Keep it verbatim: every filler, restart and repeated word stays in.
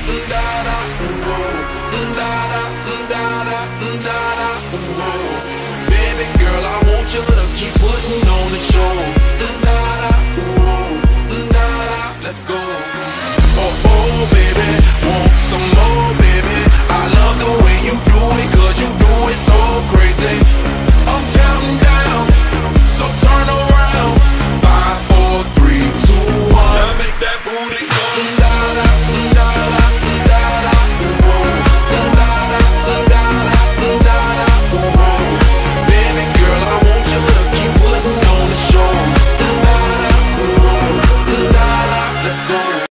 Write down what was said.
da-da, ooh, da-da, da-da, da-da, ooh. Baby girl, I want you to keep putting on the show. Da-da, ooh, da-da, let's go. Oh, oh, baby, want some more, baby.